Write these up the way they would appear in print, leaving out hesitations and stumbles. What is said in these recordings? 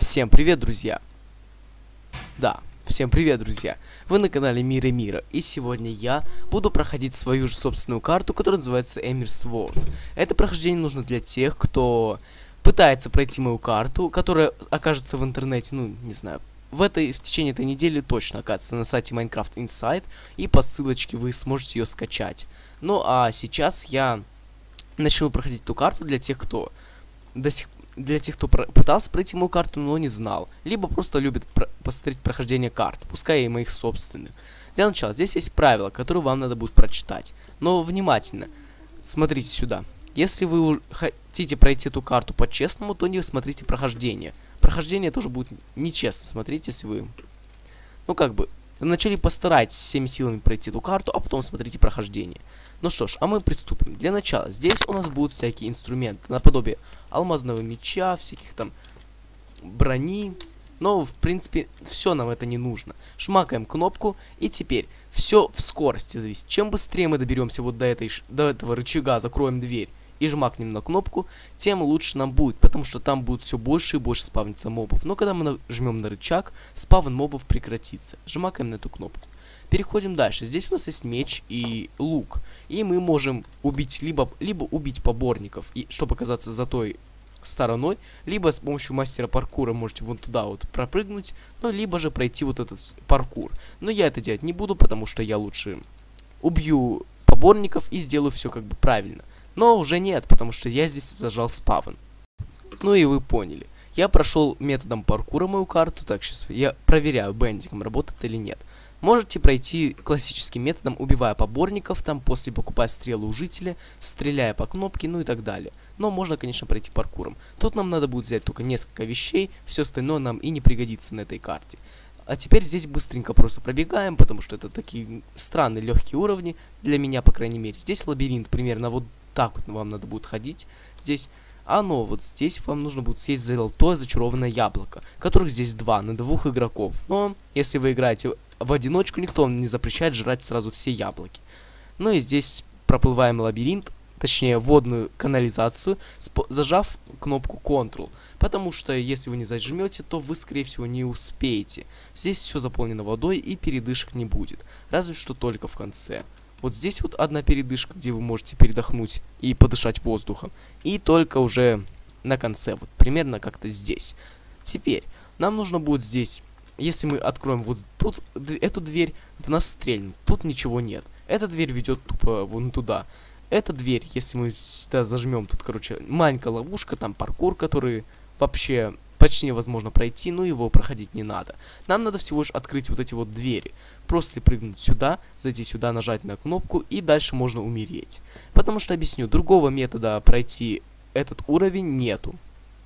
Всем привет, друзья! Да, всем привет, друзья! Вы на канале Мира Мира, и сегодня я буду проходить свою же собственную карту, которая называется Emir's World. Это прохождение нужно для тех, кто пытается пройти мою карту, которая окажется в интернете, ну, не знаю, в течение этой недели точно окажется на сайте Minecraft Inside, и по ссылочке вы сможете ее скачать. Ну, а сейчас я начну проходить эту карту для тех, кто пытался пройти мою карту, но не знал. Либо просто любит посмотреть прохождение карт, пускай и моих собственных. Для начала, здесь есть правила, которые вам надо будет прочитать. Но внимательно, смотрите сюда. Если вы хотите пройти эту карту по-честному, то не смотрите прохождение. Прохождение тоже будет нечестно смотреть, если вы... Ну, как бы, вначале постарайтесь всеми силами пройти эту карту, а потом смотрите прохождение. Ну что ж, а мы приступим. Для начала, здесь у нас будут всякие инструменты, наподобие алмазного меча, всяких там брони. Но, в принципе, все нам это не нужно. Шмакаем кнопку, и теперь все в скорости зависит. Чем быстрее мы доберемся вот до этого рычага, закроем дверь и жмакнем на кнопку, тем лучше нам будет, потому что там будет все больше и больше спавниться мобов. Но когда мы нажмем на рычаг, спавн мобов прекратится. Жмакаем на эту кнопку. Переходим дальше. Здесь у нас есть меч и лук. И мы можем убить либо убить поборников, чтобы оказаться за той стороной, либо с помощью мастера паркура можете вон туда вот пропрыгнуть, ну, либо же пройти вот этот паркур. Но я это делать не буду, потому что я лучше убью поборников и сделаю все как бы правильно. Но уже нет, потому что я здесь зажал спавн. Ну и вы поняли. Я прошел методом паркура мою карту, так сейчас я проверяю, бендиком работает или нет. Можете пройти классическим методом, убивая поборников, там после покупая стрелы у жителя, стреляя по кнопке, ну и так далее. Но можно, конечно, пройти паркуром. Тут нам надо будет взять только несколько вещей, все остальное нам и не пригодится на этой карте. А теперь здесь быстренько просто пробегаем, потому что это такие странные легкие уровни, для меня, по крайней мере. Здесь лабиринт, примерно вот так вот вам надо будет ходить здесь. Но вот здесь вам нужно будет съесть золотое зачарованное яблоко, которых здесь два, на двух игроков. Но если вы играете в одиночку, никто вам не запрещает жрать сразу все яблоки. Ну и здесь проплываем лабиринт, точнее водную канализацию, зажав кнопку Ctrl. Потому что если вы не зажмете, то вы, скорее всего, не успеете. Здесь все заполнено водой и передышек не будет, разве что только в конце. Вот здесь вот одна передышка, где вы можете передохнуть и подышать воздухом. И только уже на конце, вот примерно как-то здесь. Теперь нам нужно будет здесь, если мы откроем вот тут эту дверь, в нас стрельнут. Тут ничего нет. Эта дверь ведет тупо вон туда. Эта дверь, если мы сюда зажмем, тут, короче, маленькая ловушка, там паркур, который вообще почти невозможно пройти, но его проходить не надо. Нам надо всего лишь открыть вот эти вот двери. Просто прыгнуть сюда, зайти сюда, нажать на кнопку, и дальше можно умереть. Потому что, объясню, другого метода пройти этот уровень нету.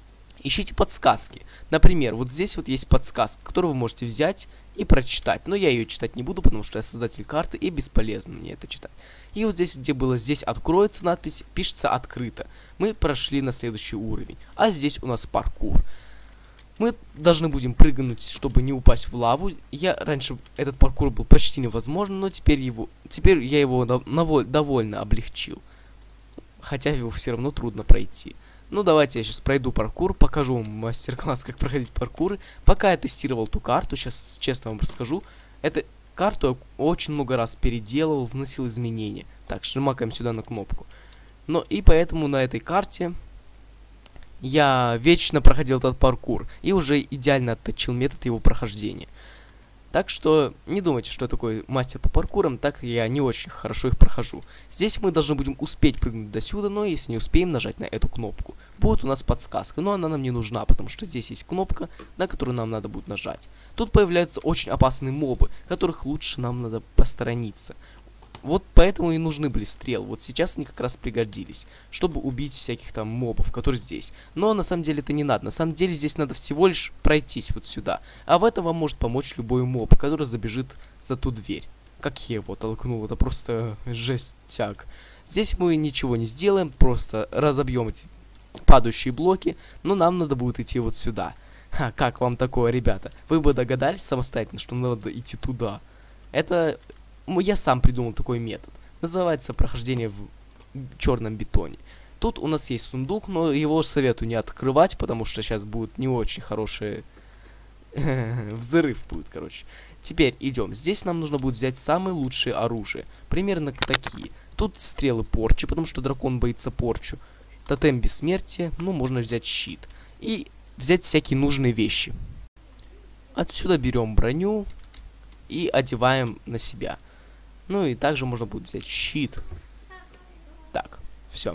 Ищите подсказки. Например, вот здесь вот есть подсказка, которую вы можете взять и прочитать. Но я ее читать не буду, потому что я создатель карты, и бесполезно мне это читать. И вот здесь, где было «здесь откроется» надпись, пишется «открыто». Мы прошли на следующий уровень. А здесь у нас паркур. Мы должны будем прыгнуть, чтобы не упасть в лаву. Раньше этот паркур был почти невозможен, но теперь я его довольно облегчил. Хотя его все равно трудно пройти. Ну, давайте я сейчас пройду паркур, покажу вам мастер-класс, как проходить паркуры. Пока я тестировал ту карту, сейчас честно вам расскажу. Эту карту я очень много раз переделывал, вносил изменения. Так, жмакаем сюда на кнопку. Но и поэтому на этой карте я вечно проходил этот паркур и уже идеально отточил метод его прохождения. Так что не думайте, что я такой мастер по паркурам, так я не очень хорошо их прохожу. Здесь мы должны будем успеть прыгнуть до сюда, но если не успеем нажать на эту кнопку, будет у нас подсказка, но она нам не нужна, потому что здесь есть кнопка, на которую нам надо будет нажать. Тут появляются очень опасные мобы, которых лучше нам надо посторониться. Вот поэтому и нужны были стрелы. Вот сейчас они как раз пригодились, чтобы убить всяких там мобов, которые здесь. Но на самом деле это не надо. На самом деле здесь надо всего лишь пройтись вот сюда. А в этом вам может помочь любой моб, который забежит за ту дверь. Как я его толкнул, это просто жестяк. Здесь мы ничего не сделаем, просто разобьем эти падающие блоки. Но нам надо будет идти вот сюда. Как вам такое, ребята? Вы бы догадались самостоятельно, что надо идти туда? Это... Я сам придумал такой метод. Называется прохождение в черном бетоне. Тут у нас есть сундук, но его советую не открывать, потому что сейчас будет не очень хороший взрыв будет, короче. Теперь идем. Здесь нам нужно будет взять самые лучшие оружия. Примерно такие. Тут стрелы порчи, потому что дракон боится порчу. Тотем бессмертия, ну, можно взять щит. И взять всякие нужные вещи. Отсюда берем броню и одеваем на себя. Ну и также можно будет взять щит. Так, все.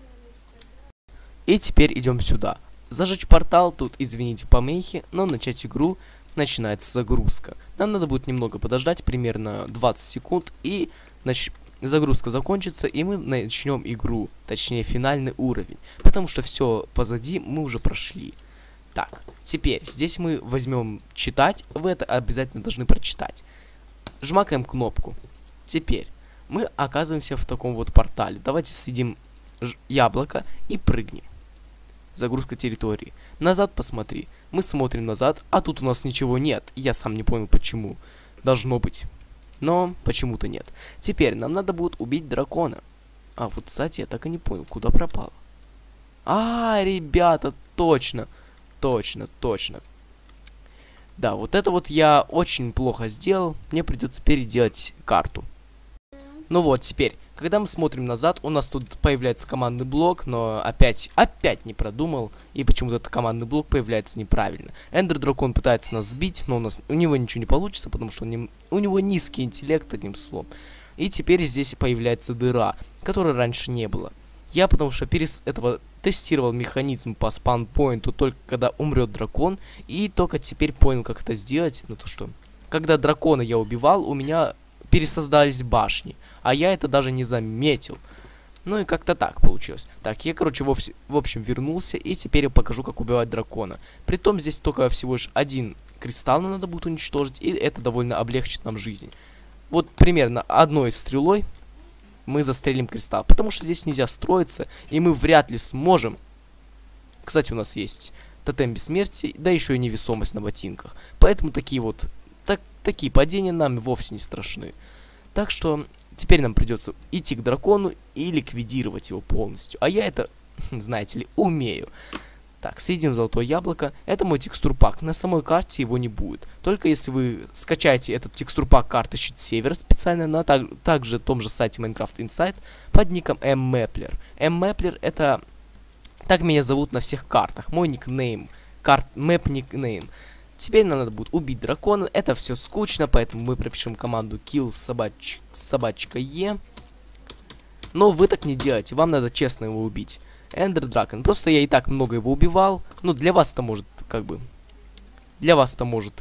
И теперь идем сюда. Зажечь портал, тут, извините, помехи, но начать игру начинается загрузка. Нам надо будет немного подождать, примерно 20 секунд, и загрузка закончится, и мы начнем игру, точнее финальный уровень, потому что все позади мы уже прошли. Так, теперь здесь мы возьмем читать, вы это обязательно должны прочитать. Жмакаем кнопку. Теперь мы оказываемся в таком вот портале. Давайте съедим яблоко и прыгнем. Загрузка территории. Назад посмотри. Мы смотрим назад, а тут у нас ничего нет. Я сам не понял почему. Должно быть. Но почему-то нет. Теперь нам надо будет убить дракона. А вот, кстати, я так и не понял, куда пропал. А, ребята, точно. Точно. Да, вот это вот я очень плохо сделал. Мне придется переделать карту. Ну вот, теперь, когда мы смотрим назад, у нас тут появляется командный блок, но опять не продумал, и почему-то этот командный блок появляется неправильно. Эндер Дракон пытается нас сбить, но у него ничего не получится, потому что у него низкий интеллект, одним словом. И теперь здесь появляется дыра, которой раньше не было. Я потому что перед этого тестировал механизм по спаунпоинту только когда умрет дракон, и только теперь понял, как это сделать. Ну то что, когда дракона я убивал, у меня пересоздались башни, а я это даже не заметил. Ну и как-то так получилось. Так, я, короче, в общем вернулся, и теперь я покажу, как убивать дракона. Притом здесь только всего лишь один кристалл нам надо будет уничтожить, и это довольно облегчит нам жизнь. Вот примерно одной стрелой мы застрелим кристалл, потому что здесь нельзя строиться, и мы вряд ли сможем. Кстати, у нас есть тотем бессмертия, да еще и невесомость на ботинках. Поэтому такие падения нам вовсе не страшны. Так что теперь нам придется идти к дракону и ликвидировать его полностью. А я это, знаете ли, умею. Так, съедим золотое яблоко. Это мой текстурпак. На самой карте его не будет. Только если вы скачаете этот текстурпак карты Щит Севера специально на также том же сайте Minecraft Insight под ником mmapler. mmapler это... Так меня зовут на всех картах. Мой никнейм. Мэп никнейм. Теперь нам надо будет убить дракона. Это все скучно, поэтому мы пропишем команду kill собачка e. Но вы так не делайте. Вам надо честно его убить. Эндер Дракон. Просто я и так много его убивал. Ну, для вас это может, как бы... Для вас это может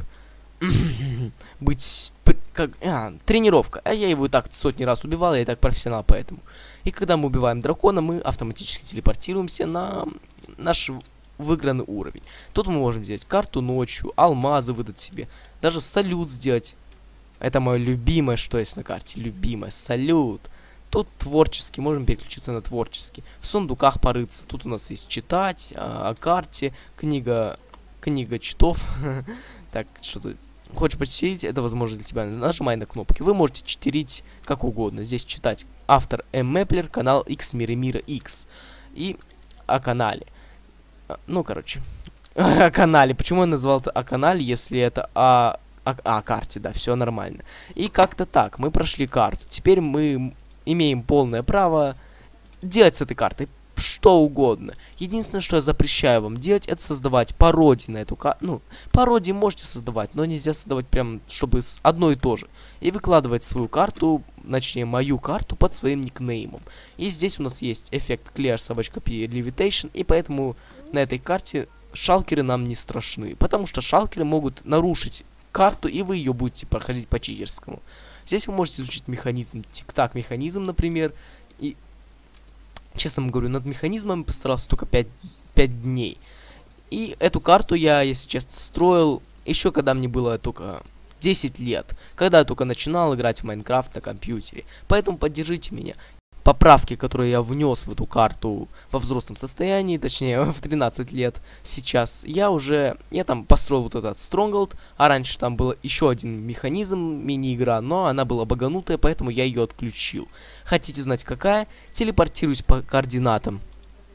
быть... тренировка. А я его и так сотни раз убивал, я и так профессионал поэтому. И когда мы убиваем дракона, мы автоматически телепортируемся на наш выигранный уровень. Тут мы можем взять карту ночью, алмазы выдать себе. Даже салют сделать. Это мое любимое, что есть на карте. Любимое. Салют. Тут творческий, можем переключиться на творческий. В сундуках порыться. Тут у нас есть читать, о карте, книга читов. Так, что-то... Хочешь почитать, это возможно для тебя. Нажимай на кнопки. Вы можете читерить как угодно. Здесь читать автор mmapler, канал X Мира X. И о канале. Ну, короче. О канале. Почему я назвал это о канале, если это о карте? Да, все нормально. И как-то так. Мы прошли карту. Теперь мы... имеем полное право делать с этой картой что угодно. Единственное, что я запрещаю вам делать, это создавать пародии на эту карту. Ну, пародии можете создавать, но нельзя создавать прям, чтобы одно и то же. И выкладывать свою карту, точнее, мою карту под своим никнеймом. И здесь у нас есть эффект Clear собачка P Levitation, и поэтому на этой карте шалкеры нам не страшны. Потому что шалкеры могут нарушить карту, и вы ее будете проходить по читерскому. Здесь вы можете изучить механизм, тик-так механизм, например. И, честно вам говорю, над механизмом постарался только 5 дней. И эту карту я, если честно, строил еще когда мне было только 10 лет. Когда я только начинал играть в Майнкрафт на компьютере. Поэтому поддержите меня. Поправки, которые я внес в эту карту во взрослом состоянии, точнее в 13 лет сейчас, я там построил вот этот Stronghold, а раньше там был еще один механизм, мини-игра, но она была баганутая, поэтому я ее отключил. Хотите знать какая? Телепортируюсь по координатам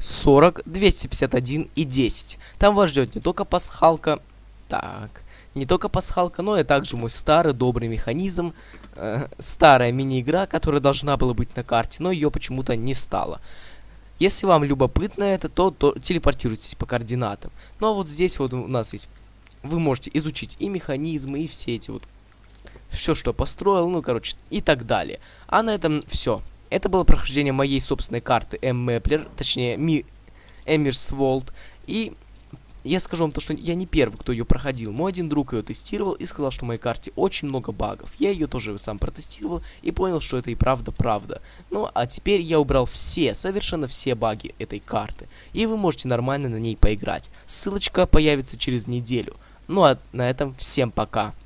40, 251 и 10. Там вас ждет не только пасхалка, не только пасхалка, но и также мой старый добрый механизм, старая мини-игра, которая должна была быть на карте, но ее почему-то не стало. Если вам любопытно это, то телепортируйтесь по координатам. Ну а вот здесь вот у нас есть, вы можете изучить и механизмы, и все эти вот, все, что построил, ну короче, и так далее. А на этом все. Это было прохождение моей собственной карты M-Mapler, точнее Emmir's Vault. И я скажу вам то, что я не первый, кто ее проходил. Мой один друг ее тестировал и сказал, что в моей карте очень много багов. Я ее тоже сам протестировал и понял, что это и правда. Ну, а теперь я убрал совершенно все баги этой карты. И вы можете нормально на ней поиграть. Ссылочка появится через неделю. Ну, а на этом всем пока.